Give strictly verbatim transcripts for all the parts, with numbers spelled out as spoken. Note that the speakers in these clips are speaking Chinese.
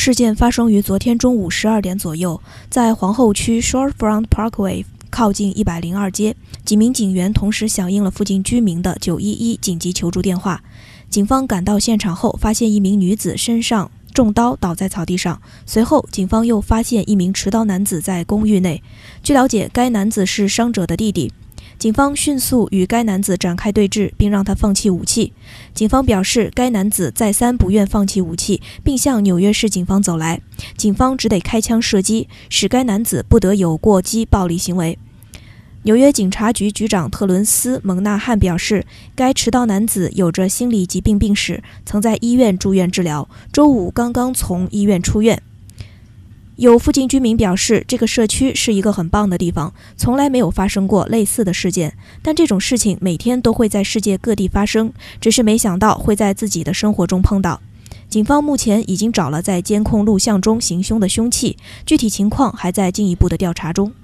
事件发生于昨天中午十二点左右，在皇后区 Shorefront Parkway 靠近一百零二街，几名警员同时响应了附近居民的九一一紧急求助电话。警方赶到现场后，发现一名女子身上中刀倒在草地上，随后警方又发现一名持刀男子在公寓内。据了解，该男子是伤者的弟弟。警方迅速与该男子展开对峙，并让他放弃武器。警方表示，该男子再三不愿放弃武器，并向纽约市警方走来，警方只得开枪射击，使该男子不得有过激暴力行为。纽约警察局局长特伦斯·蒙纳汉表示，该持刀男子有着心理疾病病史，曾在医院住院治疗，周五刚刚从医院出院。有附近居民表示，这个社区是一个很棒的地方，从来没有发生过类似的事件，但这种事情每天都会在世界各地发生，只是没想到会在自己的生活中碰到。警方目前已经找了在监控录像中行凶的凶器，具体情况还在进一步的调查中。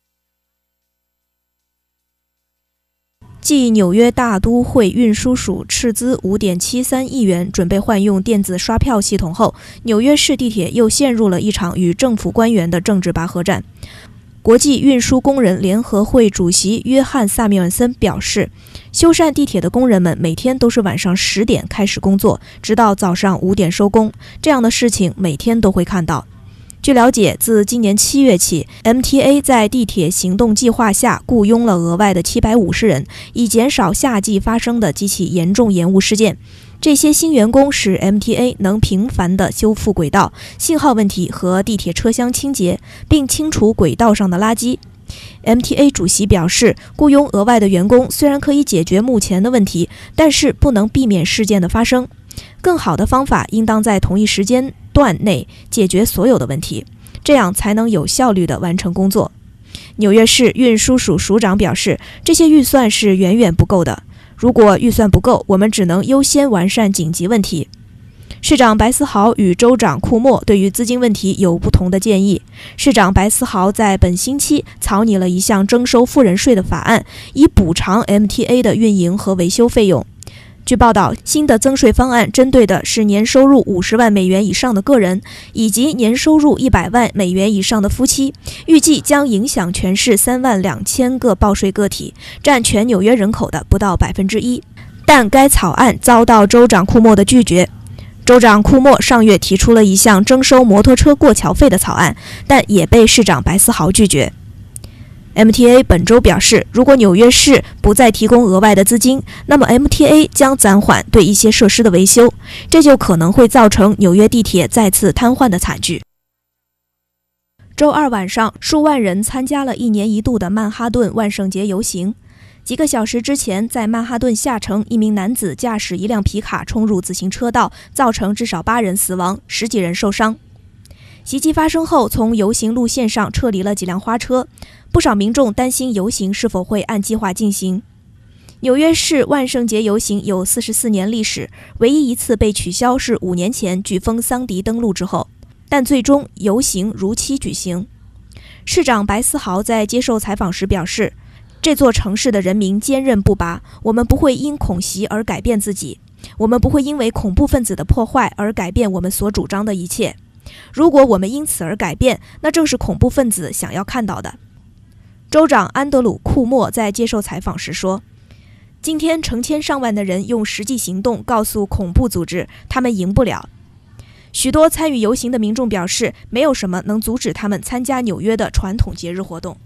继纽约大都会运输署斥资 五点七三亿元准备换用电子刷票系统后，纽约市地铁又陷入了一场与政府官员的政治拔河战。国际运输工人联合会主席约翰·萨缪尔森表示，修缮地铁的工人们每天都是晚上十点开始工作，直到早上五点收工，这样的事情每天都会看到。据了解，自今年七月起 ，M T A 在地铁行动计划下雇佣了额外的七百五十人，以减少夏季发生的几起严重延误事件。这些新员工使 M T A 能频繁地修复轨道、信号问题和地铁车厢清洁，并清除轨道上的垃圾。M T A 主席表示，雇佣额外的员工虽然可以解决目前的问题，但是不能避免事件的发生。更好的方法应当在同一时间段内解决所有的问题，这样才能有效率地完成工作。纽约市运输署署长表示，这些预算是远远不够的。如果预算不够，我们只能优先完善紧急问题。市长白思豪与州长库莫对于资金问题有不同的建议。市长白思豪在本星期草拟了一项征收富人税的法案，以补偿 M T A 的运营和维修费用。据报道，新的增税方案针对的是年收入五十万美元以上的个人，以及年收入一百万美元以上的夫妻，预计将影响全市三万两千个报税个体，占全纽约人口的不到百分之一。但该草案遭到州长库莫的拒绝。州长库莫上月提出了一项征收摩托车过桥费的草案，但也被市长白思豪拒绝。M T A 本周表示，如果纽约市不再提供额外的资金，那么 M T A 将暂缓对一些设施的维修，这就可能会造成纽约地铁再次瘫痪的惨剧。周二晚上，数万人参加了一年一度的曼哈顿万圣节游行。几个小时之前，在曼哈顿下城，一名男子驾驶一辆皮卡冲入自行车道，造成至少八人死亡，十几人受伤。袭击发生后，从游行路线上撤离了几辆花车，不少民众担心游行是否会按计划进行。纽约市万圣节游行有四十四年历史，唯一一次被取消是五年前飓风桑迪登陆之后，但最终游行如期举行。市长白思豪在接受采访时表示，这座城市的人民坚韧不拔，我们不会因恐袭而改变自己，我们不会因为恐怖分子的破坏而改变我们所主张的一切。如果我们因此而改变，那正是恐怖分子想要看到的。州长安德鲁·库莫在接受采访时说，今天成千上万的人用实际行动告诉恐怖组织，他们赢不了。许多参与游行的民众表示，没有什么能阻止他们参加纽约的传统节日活动。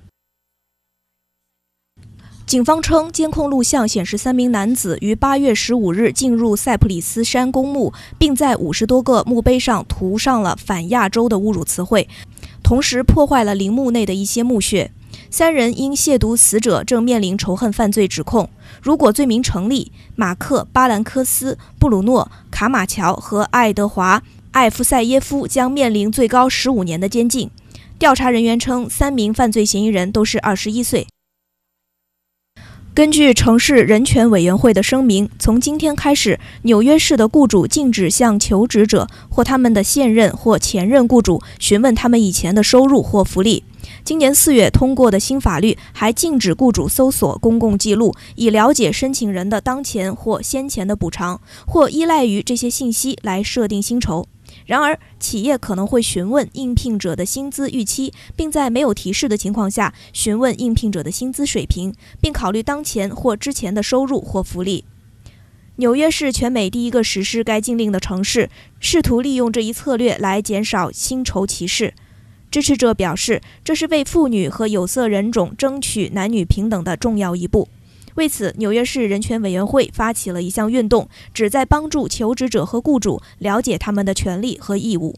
警方称，监控录像显示三名男子于八月十五日进入塞普里斯山公墓，并在五十多个墓碑上涂上了反亚洲的侮辱词汇，同时破坏了陵墓内的一些墓穴。三人因亵渎死者正面临仇恨犯罪指控，如果罪名成立，马克·巴兰科斯、布鲁诺·卡马乔和爱德华·艾夫塞耶夫将面临最高十五年的监禁。调查人员称，三名犯罪嫌疑人都是二十一岁。根据城市人权委员会的声明，从今天开始，纽约市的雇主禁止向求职者或他们的现任或前任雇主询问他们以前的收入或福利。今年四月通过的新法律还禁止雇主搜索公共记录，以了解申请人的当前或先前的补偿，或依赖于这些信息来设定薪酬。 然而，企业可能会询问应聘者的薪资预期，并在没有提示的情况下询问应聘者的薪资水平，并考虑当前或之前的收入或福利。纽约是全美第一个实施该禁令的城市，试图利用这一策略来减少薪酬歧视。支持者表示，这是为妇女和有色人种争取男女平等的重要一步。为此，纽约市人权委员会发起了一项运动，旨在帮助求职者和雇主了解他们的权利和义务。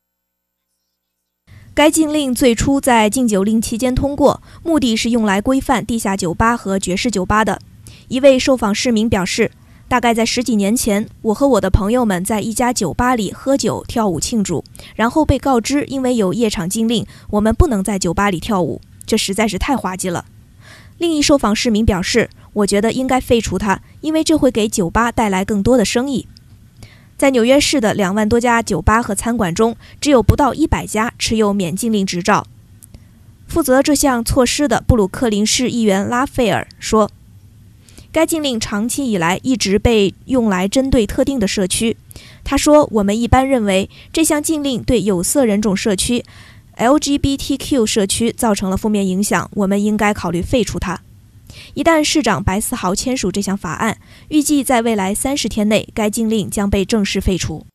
该禁令最初在禁酒令期间通过，目的是用来规范地下酒吧和爵士酒吧的。一位受访市民表示，大概在十几年前，我和我的朋友们在一家酒吧里喝酒跳舞庆祝，然后被告知因为有夜场禁令，我们不能在酒吧里跳舞，这实在是太滑稽了。另一受访市民表示，我觉得应该废除它，因为这会给酒吧带来更多的生意。在纽约市的两万多家酒吧和餐馆中，只有不到一百家持有免禁令执照。负责这项措施的布鲁克林市议员拉斐尔说，该禁令长期以来一直被用来针对特定的社区。他说，我们一般认为这项禁令对有色人种社区 L G B T Q 社区造成了负面影响，我们应该考虑废除它。一旦市长白思豪签署这项法案，预计在未来三十天内，该禁令将被正式废除。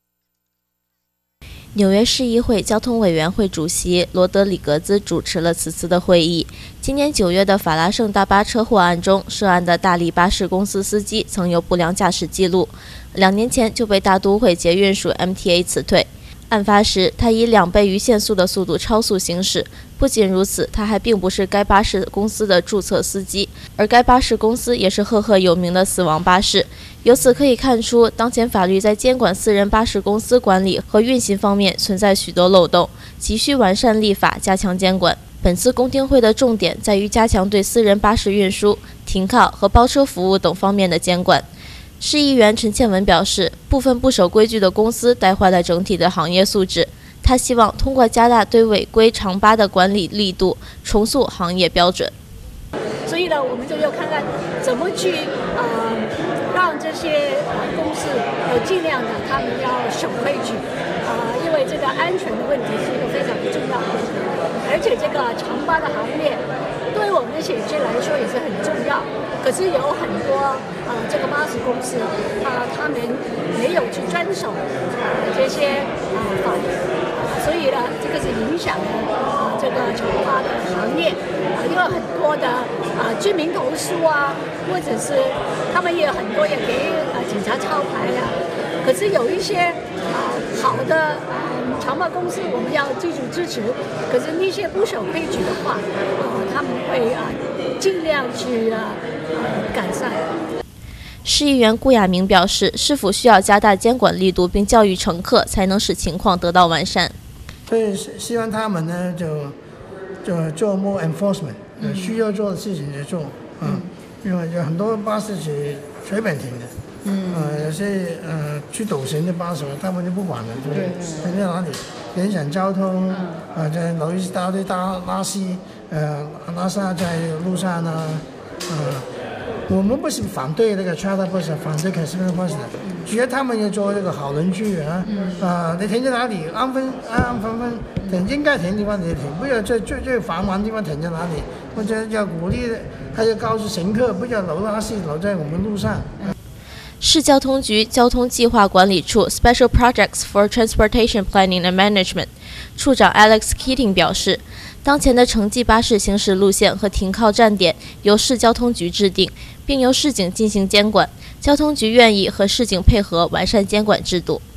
纽约市议会交通委员会主席罗德里格兹主持了此次的会议。今年九月的法拉盛大巴车祸案中，涉案的大力巴士公司司机曾有不良驾驶记录，两年前就被大都会捷运署 M T A 辞退。案发时，他以两倍于限速的速度超速行驶。不仅如此，他还并不是该巴士公司的注册司机，而该巴士公司也是赫赫有名的死亡巴士。由此可以看出，当前法律在监管私人巴士公司管理和运行方面存在许多漏洞，急需完善立法，加强监管。本次公听会的重点在于加强对私人巴士运输、停靠和包车服务等方面的监管。市议员陈倩文表示，部分不守规矩的公司带坏了整体的行业素质。他希望通过加大对违规长巴的管理力度，重塑行业标准。 所以呢，我们就要看看怎么去呃让这些公司有尽量的他们要守规矩啊、呃，因为这个安全的问题是一个非常重要的问题，而且这个长巴的行业对我们的险区来说也是很重要。可是有很多呃这个巴士公司啊、呃，他们没有去遵守呃这些呃法律。所以呢，这个是影响了啊、呃、这个长巴的行业啊、呃，因为很多的啊、呃、居民投诉啊，或者是他们也有很多也给呃警察抄牌呀、啊。可是有一些啊、呃、好的啊、呃、长巴公司，我们要继续支持。可是那些不守规矩的话，啊、呃、他们会啊、呃、尽量去啊呃改善。 市议员顾亚明表示，市府需要加大监管力度，并教育乘客，才能使情况得到完善。 所以希望他们呢，就就做 more enforcement，、嗯、需要做的事情就做，嗯，因为有很多巴士是随便停的，嗯，呃，有些呃去堵行的巴士，他们就不管了，对，停在哪里影响交通，啊、呃，在有一大堆大垃圾，呃，垃圾在路上啊，呃。我们不是反对那个 charter bus， 反对 consumer bus 的，只要他们要做这个好邻居啊，啊、呃，你停在哪里安分安安分分停应该停的地方你停，不要在最最繁忙的地方停在哪里，或者要鼓励，还要告诉乘客不要留垃圾留在我们路上。 市交通局交通计划管理处 Special Projects for Transportation Planning and Management 处长 Alex Keating 表示，当前的城际巴士行驶路线和停靠站点由市交通局制定，并由市警进行监管。交通局愿意和市警配合，完善监管制度。